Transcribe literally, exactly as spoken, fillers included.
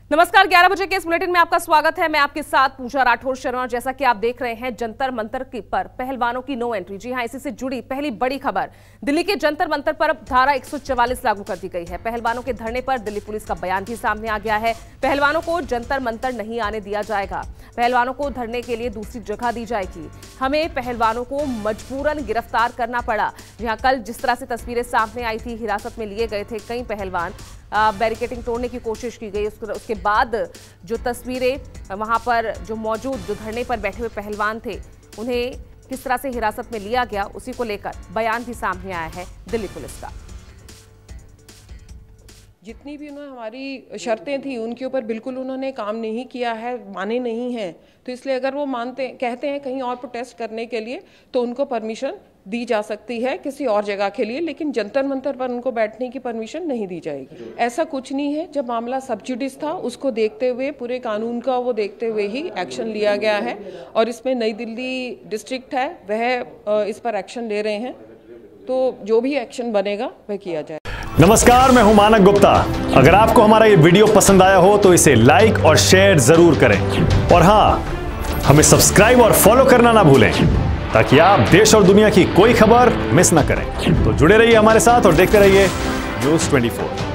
नमस्कार, ग्यारह बजे के इस बुलेटिन में आपका स्वागत है। मैं आपके साथ पूजा राठौर शर्मा। जैसा कि आप देख रहे हैं, जंतर मंतर की पर पहलवानों की नो एंट्री। जी हां, इसी से जुड़ी पहली बड़ी खबर। दिल्ली के जंतर मंतर पर अब धारा एक सौ चवालीस लागू कर दी गई है। पहलवानों के धरने पर दिल्ली पुलिस का बयान भी सामने आ गया है। पहलवानों को जंतर मंतर नहीं आने दिया जाएगा। पहलवानों को धरने के लिए दूसरी जगह दी जाएगी। हमें पहलवानों को मजबूरन गिरफ्तार करना पड़ा। जहां कल जिस तरह से तस्वीरें सामने आई थी, हिरासत में लिए गए थे कई पहलवान, बैरिकेडिंग तोड़ने की कोशिश की गई। उसके बाद जो तस्वीरें वहां पर जो मौजूद जो धरने पर बैठे हुए पहलवान थे, उन्हें किस तरह से हिरासत में लिया गया, उसी को लेकर बयान भी सामने आया है दिल्ली पुलिस का। जितनी भी उन्होंने हमारी शर्तें थी उनके ऊपर बिल्कुल उन्होंने काम नहीं किया है, माने नहीं हैं। तो इसलिए अगर वो मानते कहते हैं कहीं और प्रोटेस्ट करने के लिए, तो उनको परमिशन दी जा सकती है किसी और जगह के लिए, लेकिन जंतर मंतर पर उनको बैठने की परमिशन नहीं दी जाएगी। ऐसा कुछ नहीं है। जब मामला सब जुडिस था, उसको देखते हुए, पूरे कानून का वो देखते हुए ही एक्शन लिया गया है और इसमें नई दिल्ली डिस्ट्रिक्ट है, वह इस पर एक्शन ले रहे हैं। तो जो भी एक्शन बनेगा वह किया जाए। नमस्कार, मैं हूं मानक गुप्ता। अगर आपको हमारा ये वीडियो पसंद आया हो तो इसे लाइक और शेयर जरूर करें और हां, हमें सब्सक्राइब और फॉलो करना ना भूलें ताकि आप देश और दुनिया की कोई खबर मिस ना करें। तो जुड़े रहिए हमारे साथ और देखते रहिए न्यूज़ चौबीस।